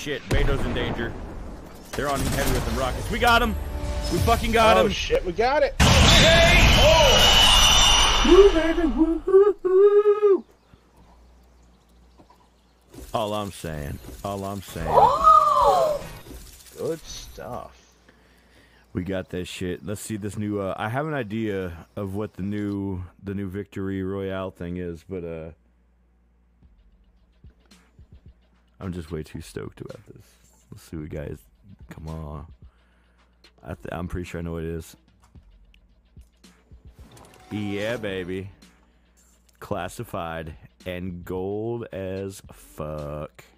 shit. Beto's in danger. They're on heavy with them rockets. We got him. We fucking got him. Oh shit, we got it. Woo, baby, woo. All I'm saying. Good stuff. We got that shit. Let's see this new. I have an idea of what the new Victory Royale thing is, but I'm just way too stoked about this. Let's see what guys. Come on. I'm pretty sure I know what it is. Yeah, baby. Classified and gold as fuck.